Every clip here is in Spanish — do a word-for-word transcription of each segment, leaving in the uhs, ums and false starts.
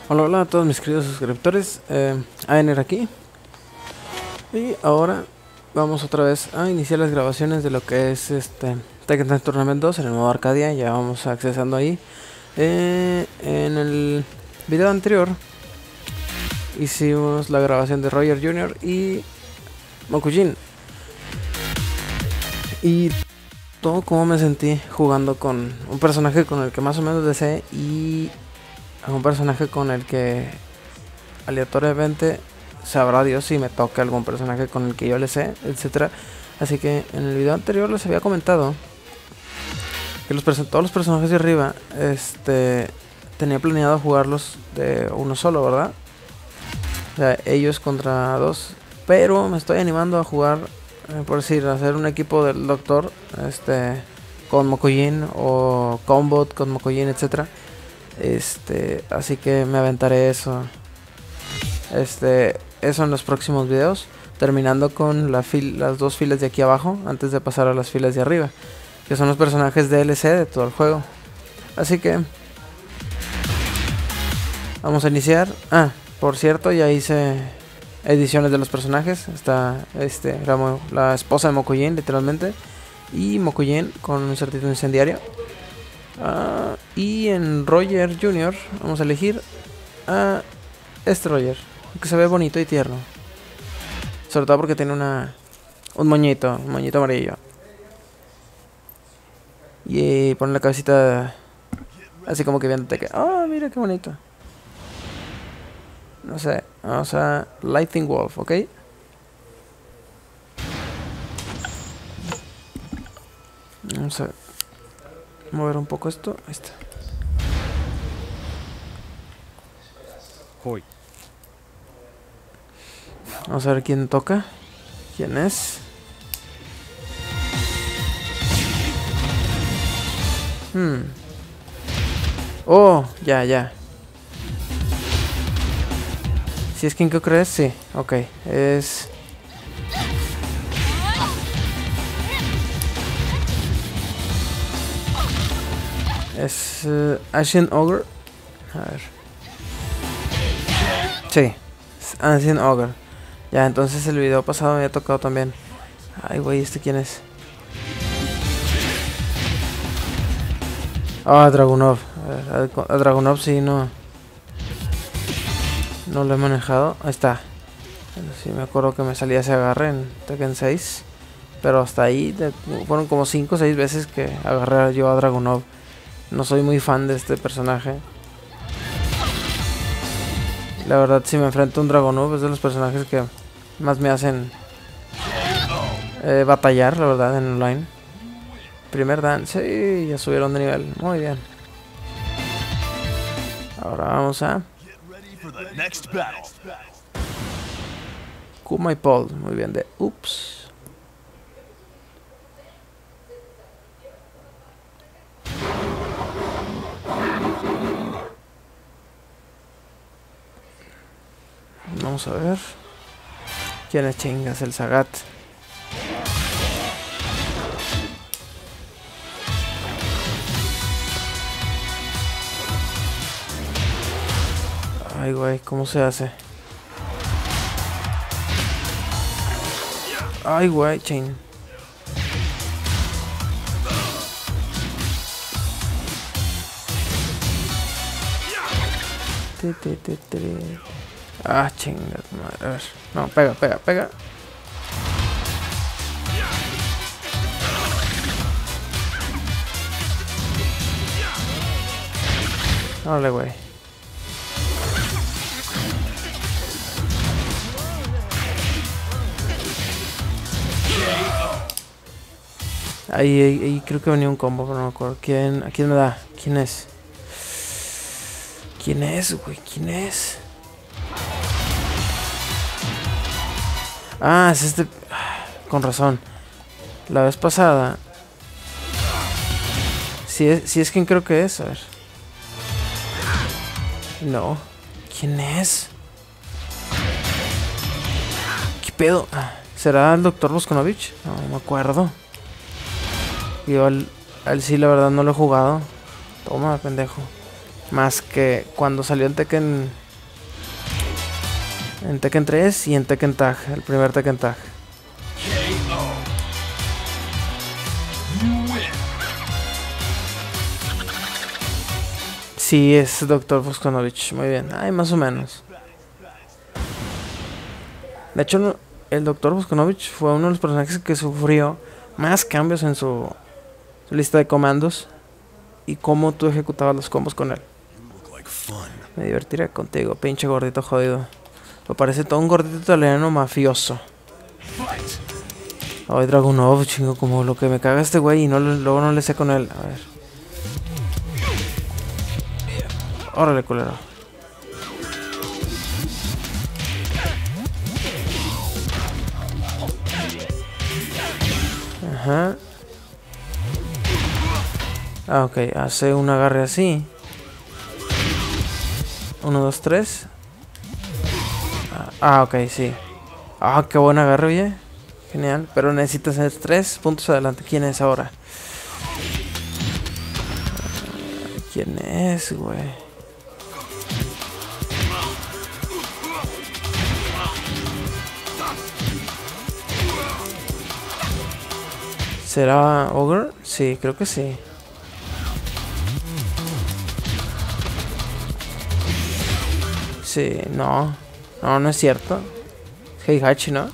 Hola, hola a todos mis queridos suscriptores, eh, Aener aquí. Y ahora vamos otra vez a iniciar las grabaciones de lo que es este Tekken Tag Tournament dos en el modo Arcadia. Ya vamos accesando ahí. eh, En el video anterior hicimos la grabación de Roger junior y Mokujin, y todo como me sentí jugando con un personaje con el que más o menos desee y a un personaje con el que aleatoriamente sabrá Dios si me toca algún personaje con el que yo le sé, etcétera. Así que en el video anterior les había comentado que los todos los personajes de arriba este tenía planeado jugarlos de uno solo, ¿verdad? O sea, ellos contra dos, pero me estoy animando a jugar, eh, por decir, a hacer un equipo del doctor este con Mokujin o Combot con Mokujin, etcétera. Este, así que me aventaré eso. Este, eso en los próximos videos, terminando con la fil las dos filas de aquí abajo antes de pasar a las filas de arriba, que son los personajes D L C de todo el juego. Así que vamos a iniciar. Ah, por cierto, ya hice ediciones de los personajes. Está este, la, la esposa de Mokujin, literalmente, y Mokujin con un certito incendiario. Uh, y en Roger junior vamos a elegir a este Roger, que se ve bonito y tierno, sobre todo porque tiene una un moñito, un moñito amarillo, y pone la cabecita así como que viéndote que, oh, mira qué bonito. No sé, vamos a Lightning Wolf, ¿ok? Vamos a mover un poco esto. Ahí está. Hoy. Vamos a ver quién toca. ¿Quién es? Hmm. Oh, ya, ya. Si es quien que crees, sí. Ok, es... Es uh, Ancient Ogre. A ver. Sí, es Ancient Ogre. Ya, entonces el video pasado me había tocado también. Ay, güey, ¿este quién es? Ah, oh, Dragunov. A, ver, a, a Dragunov sí, no. No lo he manejado. Ahí está. Sí, me acuerdo que me salía ese agarre en Tekken seis. Pero hasta ahí de, fueron como cinco o seis veces que agarré yo a Dragunov. No soy muy fan de este personaje. La verdad, si me enfrento a un Dragunov es de los personajes que más me hacen eh, batallar, la verdad, en online. Primer dan, sí, ya subieron de nivel. Muy bien. Ahora vamos a Kuma y Paul. Muy bien, de Ups. Vamos a ver quién le chingas, el Sagat. Ay, güey, ¿cómo se hace? Ay, güey, chain. Te, te, te, te. Ah, chingas, madre. A ver. No, pega, pega, pega. Órale, güey. Ahí, ahí, ahí creo que venía un combo, pero no me acuerdo. ¿Quién? ¿A quién me da? ¿Quién es? ¿Quién es, güey? ¿Quién es? Ah, es este... Con razón. La vez pasada... Si es, si es quien creo que es, a ver. No. ¿Quién es? ¿Qué pedo? ¿Será el doctor Bosconovich? No, no me acuerdo. Yo al, al sí, la verdad, no lo he jugado. Toma, pendejo. Más que cuando salió en Tekken... En Tekken tres y en Tekken Tag. El primer Tekken Tag. Sí, es doctor Vuskanovich. Muy bien. Ay, más o menos. De hecho, no, el doctor Vuskanovich fue uno de los personajes que sufrió más cambios en su, su lista de comandos. Y cómo tú ejecutabas los combos con él. Me divertiré contigo, pinche gordito jodido. Me parece todo un gordito italiano mafioso. Ay, Dragunov, chingo, como lo que me caga este güey y no, luego no le sé con él. A ver. Órale, culero. Ajá. Ah, ok, hace un agarre así. Uno, dos, tres. Ah, ok, sí. Ah, qué buen agarre, oye. Genial, pero necesitas hacer tres puntos adelante. ¿Quién es ahora? ¿Quién es, güey? ¿Será Ogre? Sí, creo que sí. Sí, no. No, no es cierto. Es Heihachi, ¿no?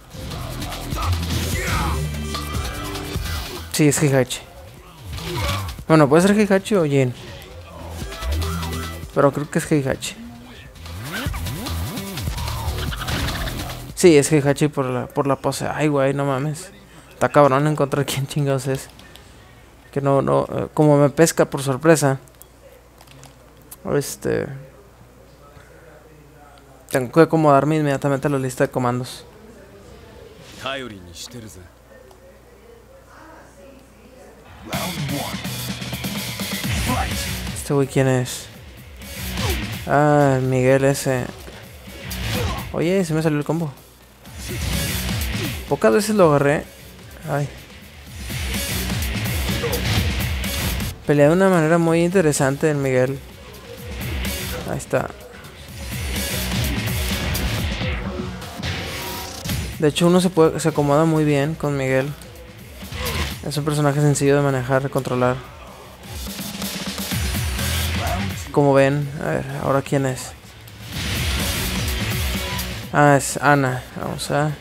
Sí, es Heihachi. Bueno, puede ser Heihachi o Jin. Pero creo que es Heihachi. Sí, es Heihachi por la, por la pose. Ay, güey, no mames. Está cabrón encontrar quién chingados es. Que no, no, eh, como me pesca por sorpresa. Este... Tengo que acomodarme inmediatamente a la lista de comandos. Este güey, ¿quién es? Ah, el Miguel ese. Oye, se me salió el combo. Pocas veces lo agarré. Ay. Pelea de una manera muy interesante el Miguel. Ahí está. De hecho, uno se puede, se acomoda muy bien con Miguel. Es un personaje sencillo de manejar, de controlar. Como ven, a ver, ahora quién es. Ah, es Ana. Vamos a...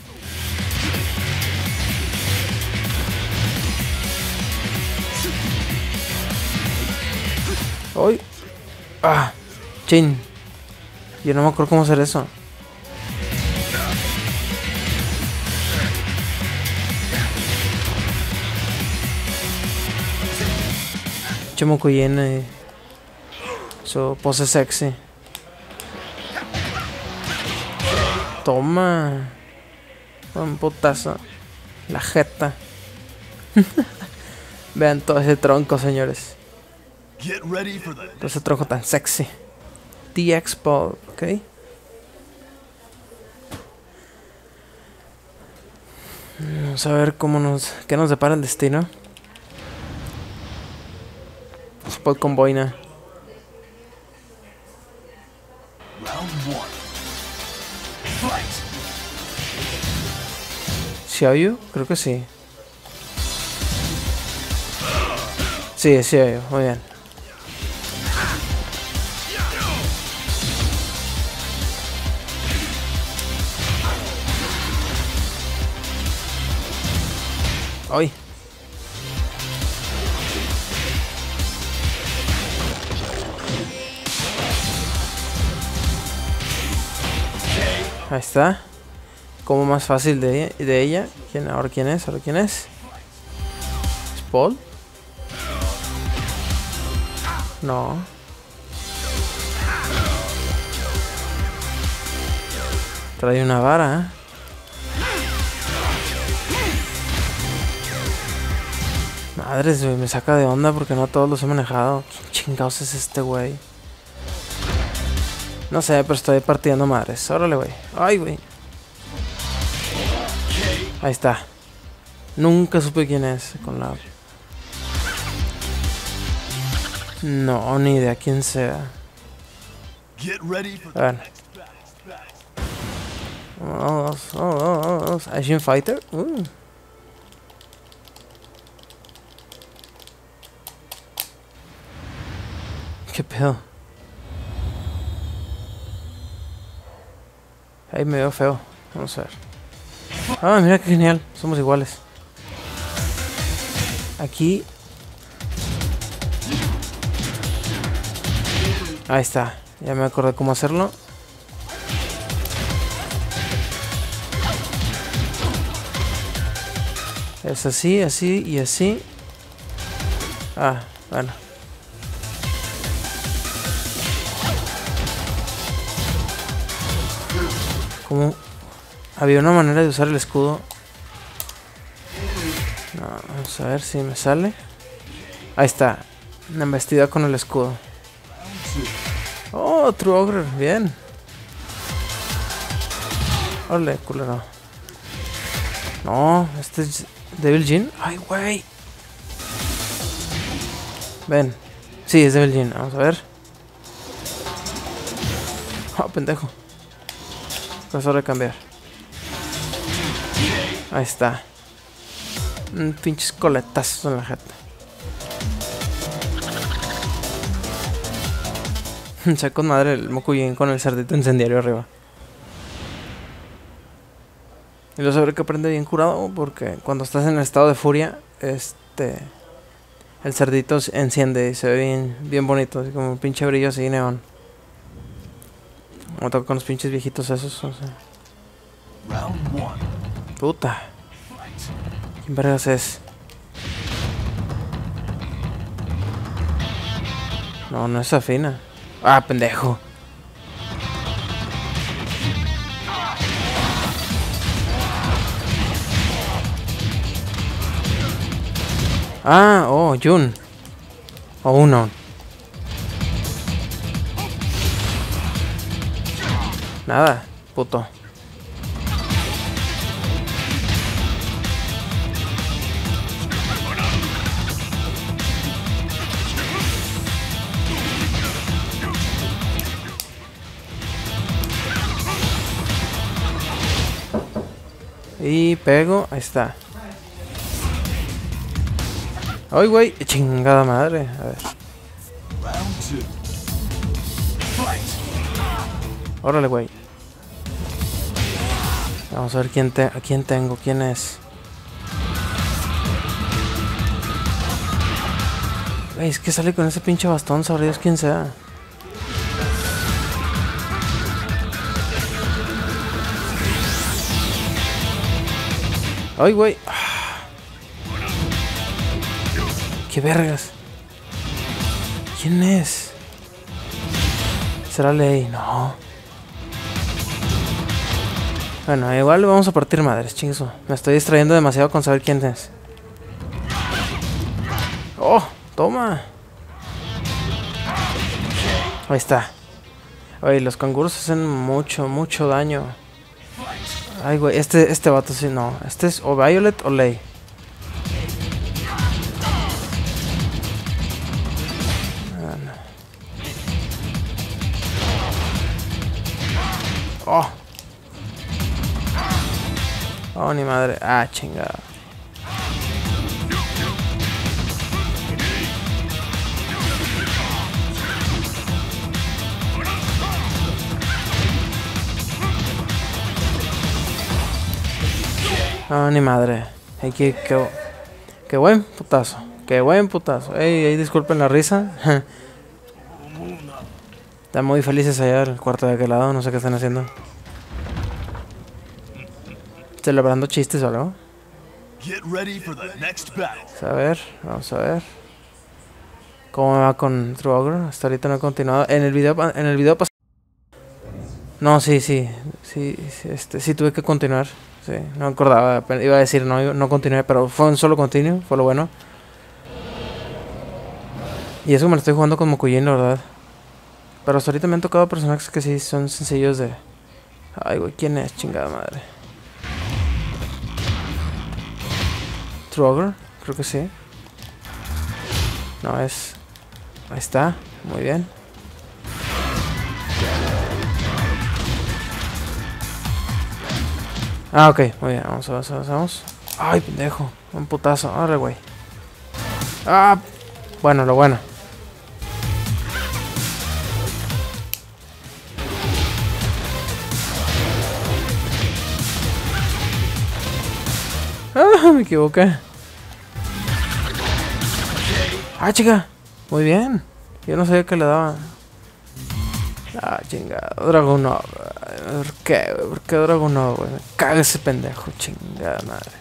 ¡Uy! ¡Ah! ¡Chin! Yo no me acuerdo cómo hacer eso. Chomokuyen y su pose sexy. Toma. Un putazo. La jeta. Vean todo ese tronco, señores. Todo ese tronco tan sexy. D X Ball, ok. Vamos a ver cómo nos... qué nos depara el destino. Spot con boina. ¿Xiaoyu? Creo que sí. Sí, es Xiaoyu, muy bien. ¡Ay! Ahí está. Como más fácil de, de ella. ¿Quién, ahora quién es? ¿Ahora quién es? ¿Es Paul? No. Trae una vara, ¿eh? Madres, güey, me saca de onda porque no todos los he manejado. ¿Quién chingados es este güey? No sé, pero estoy partiendo madres. Órale, güey. Ay, güey. Ahí está. Nunca supe quién es con la... No, ni idea quién sea. A ver. Vamos, vamos, vamos. Asian Fighter. Uh. ¿Qué pedo? Ahí me veo feo. Vamos a ver. Ah, mira qué genial. Somos iguales. Aquí. Ahí está. Ya me acordé cómo hacerlo. Es así, así y así. Ah, bueno. Como había una manera de usar el escudo. No, vamos a ver si me sale. Ahí está. Una embestida con el escudo. Oh, True Ogre, bien. Ole, culero. No, este es Devil Jin. Ay, güey. Ven. Sí, es Devil Jin. Vamos a ver. Oh, pendejo. Paso a cambiar. Ahí está. Un pinches coletazos en la jeta. Se con madre el Mokujin con el cerdito incendiario arriba. Y lo sabré que aprende bien curado porque cuando estás en estado de furia, este el cerdito enciende y se ve bien, bien bonito, así como un pinche brillo así neón. Me toca con los pinches viejitos esos, o sea. Puta. ¿Quién vergas es? No, no es afina. Ah, pendejo. Ah, oh, Jun. O uno. Nada, puto. Y pego, ahí está. Ay, güey, chingada madre. A ver. Órale, güey. Vamos a ver quién te, a quién tengo, quién es. Güey, es que sale con ese pinche bastón, sabrá Dios quién sea. Ay, güey. ¡Qué vergas! ¿Quién es? ¿Será Lei? No. Bueno, igual vamos a partir madres, chingazo. Me estoy distrayendo demasiado con saber quién es. ¡Oh! ¡Toma! Ahí está. Oye, los canguros hacen mucho, mucho daño. Ay, güey, este, este vato sí, no. Este es o Violet o Lei. Oh. Oh, ni madre. Ah, chingada. Oh, ni madre. Hey, qué, qué, qué buen putazo. Qué buen putazo. Ey, ey, disculpen la risa. Están muy felices allá el cuarto de aquel lado. No sé qué están haciendo. Celebrando chistes o algo. A ver, vamos a ver. ¿Cómo me va con True Ogre? Hasta ahorita no he continuado. En el video, en el video pasado. No, sí, sí. Sí, sí, este, sí tuve que continuar. Sí, no me acordaba. Iba a decir no, no continué, pero fue un solo continuo. Fue lo bueno. Y eso me lo estoy jugando con Mokujin, la verdad. Pero hasta ahorita me han tocado personajes que sí son sencillos de... Ay, güey, ¿quién es? Chingada madre. True Ogre, creo que sí. No, es... Ahí está, muy bien. Ah, ok, muy bien, vamos, vamos, vamos, vamos. Ay, pendejo, un putazo, arre, güey. Ah, bueno, lo bueno. Ah, me equivoqué. Ah, chica, muy bien. Yo no sabía que le daba. Ah, chingada, Dragunov. ¿Por qué, güey? ¿Por qué Dragunov, güey? Me caga ese pendejo, chingada madre.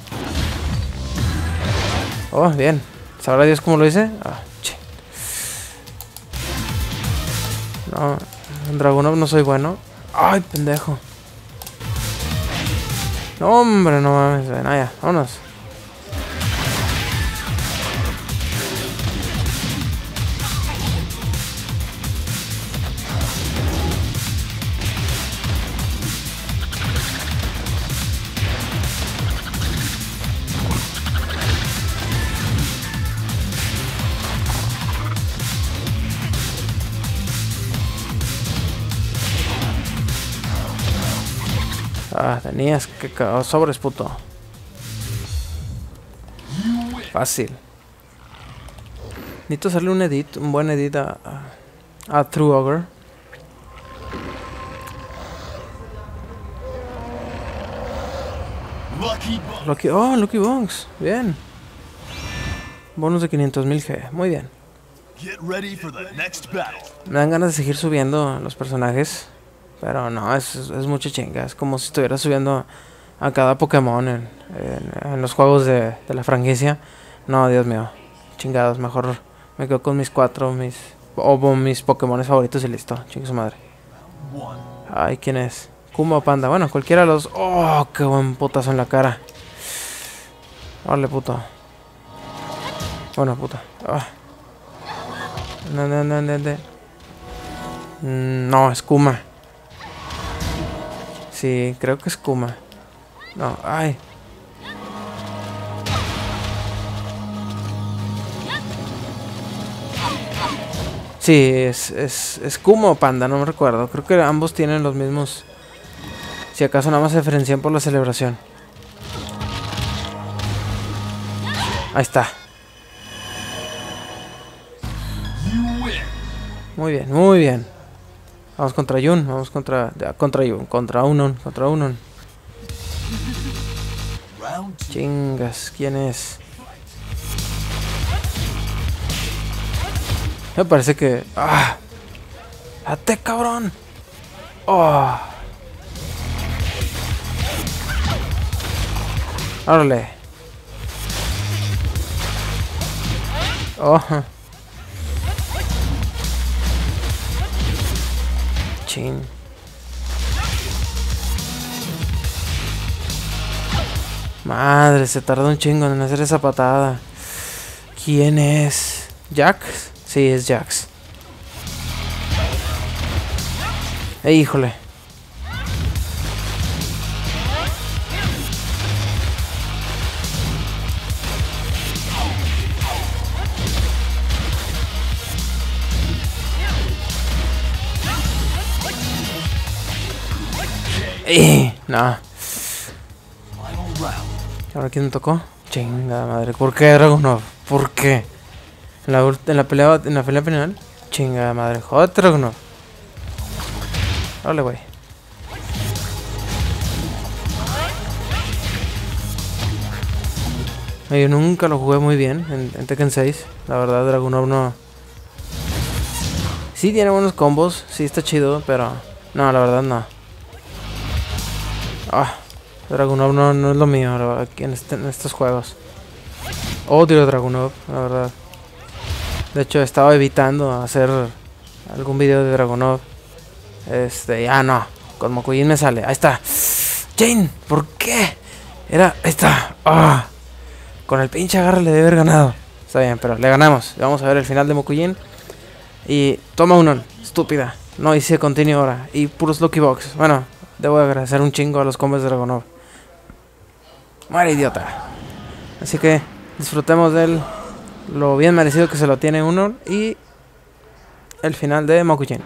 Oh, bien. ¿Sabrá Dios cómo lo hice? Ah, ching. No, en Dragunov no soy bueno. Ay, pendejo. No, hombre, no mames. Ven, allá, vámonos. Ah, tenías que cagar sobres, puto. Fácil. Necesito hacerle un edit, un buen edit a, a, a True Ogre. Lucky, oh, Lucky Bones. Bien. Bonus de quinientos mil G. Muy bien. Me dan ganas de seguir subiendo los personajes. Pero no, es, es mucha chinga. Es como si estuviera subiendo a cada Pokémon en, en, en los juegos de, de la franquicia. No, Dios mío. Chingados, mejor me quedo con mis cuatro, mis o mis Pokémon favoritos y listo. Chingue su madre. Ay, ¿quién es? Kuma o Panda. Bueno, cualquiera de los... Oh, qué buen putazo en la cara. Vale, puto. Bueno, puta. Oh. No, no, no, no, no. No, es Kuma. Sí, creo que es Kuma. No, ay. Sí, es, es, es Kuma o Panda, no me recuerdo. Creo que ambos tienen los mismos. Si acaso nada más se diferencian por la celebración. Ahí está. Muy bien, muy bien. Vamos contra Jun, vamos contra contra Jun, contra Unon, contra Unon. Chingas, ¿quién es? Me parece que... ¡Ah! ¡Date, cabrón! ¡Oh! ¡Órale! ¡Oh! Chin. Madre, se tardó un chingo en hacer esa patada. ¿Quién es? ¿Jax? Sí, es Jax. Eh, híjole. Eh, no. ¿Ahora quién me tocó? Chingada madre. ¿Por qué Dragunov? ¿Por qué? En la, en la pelea en la pelea final. Chingada madre. Joder, Dragunov. Dale, güey. Yo nunca lo jugué muy bien en, en Tekken seis. La verdad, Dragunov no. Sí tiene buenos combos. Sí está chido, pero no, la verdad no. Ah, Dragunov no, no es lo mío aquí en, este, en estos juegos. Odio Dragunov, la verdad. De hecho, estaba evitando hacer algún video de Dragunov. Este, ya no. Con Mokujin me sale. Ahí está. Jane, ¿por qué? Era, ahí está. Ah, con el pinche agarre le debe haber ganado. Está bien, pero le ganamos. Vamos a ver el final de Mokujin. Y toma uno, estúpida. No hice continuo ahora. Y puros Lucky Box. Bueno, debo agradecer un chingo a los combos de Dragunov. Muere, idiota. Así que disfrutemos de él. Lo bien merecido que se lo tiene uno. Y el final de Mokujin.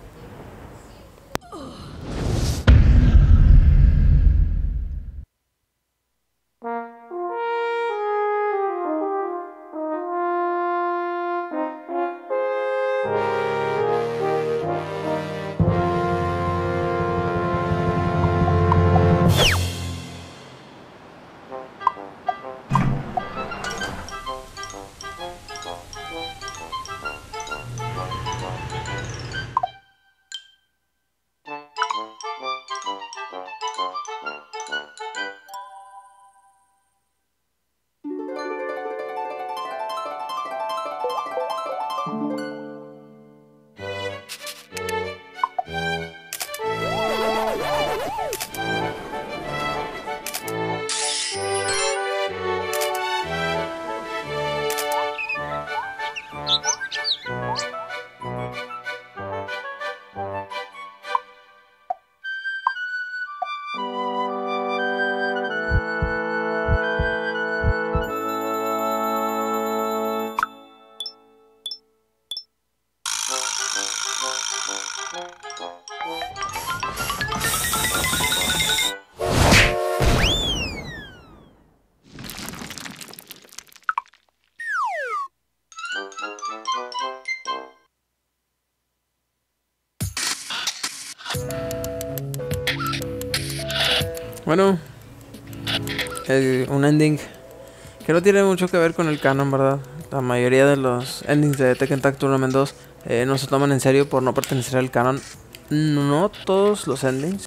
Bueno, el, un ending que no tiene mucho que ver con el canon, ¿verdad? La mayoría de los endings de Tekken Tag Tournament dos eh, no se toman en serio por no pertenecer al canon. No todos los endings.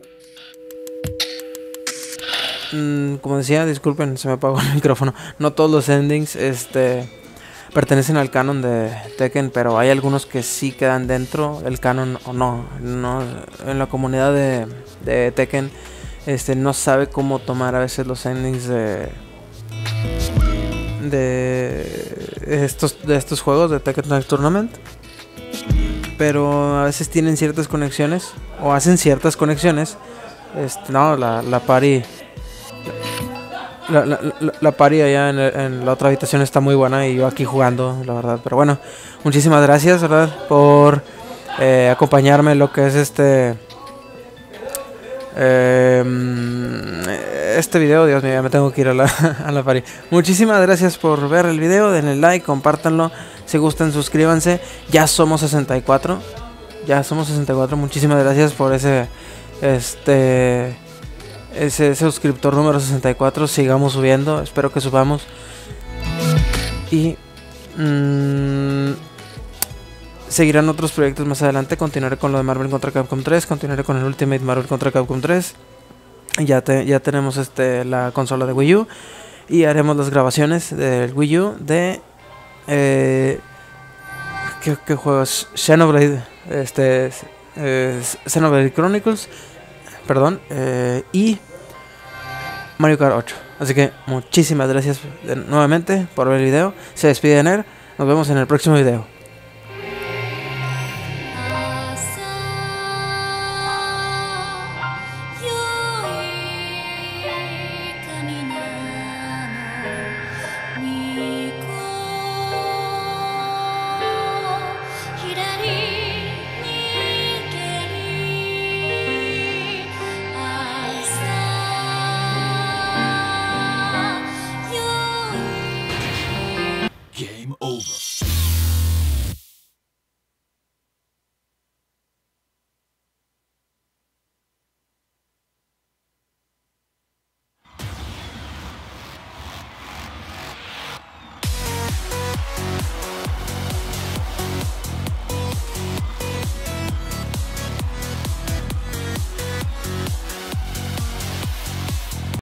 Mm, como decía, disculpen, se me apagó el micrófono. No todos los endings este, pertenecen al canon de Tekken, pero hay algunos que sí quedan dentro del canon o no. no en la comunidad de, de Tekken este, no sabe cómo tomar a veces los endings de... de estos de estos juegos de Tekken Tag Tournament, pero a veces tienen ciertas conexiones o hacen ciertas conexiones. Este, no, la, la party la, la, la, la party allá en, en la otra habitación está muy buena y yo aquí jugando, la verdad. Pero bueno, muchísimas gracias, ¿verdad? Por eh, acompañarme en lo que es este Eh, este video. Dios mío, ya me tengo que ir a la, a la party. Muchísimas gracias por ver el video. Denle like, compártanlo. Si gustan, suscríbanse. Ya somos sesenta y cuatro. Ya somos sesenta y cuatro. Muchísimas gracias por ese Este Ese, ese suscriptor número sesenta y cuatro. Sigamos subiendo. Espero que subamos. Y mmm, seguirán otros proyectos más adelante. Continuaré con lo de Marvel contra Capcom tres. Continuaré con el Ultimate Marvel contra Capcom tres. Ya, te, ya tenemos este la consola de Wii U. Y haremos las grabaciones del Wii U de... Eh, ¿qué, ¿Qué juegos? Xenoblade. Este, eh, Xenoblade Chronicles. Perdón. Eh, y Mario Kart ocho. Así que muchísimas gracias de, nuevamente por ver el video. Se despide Ner. Nos vemos en el próximo video.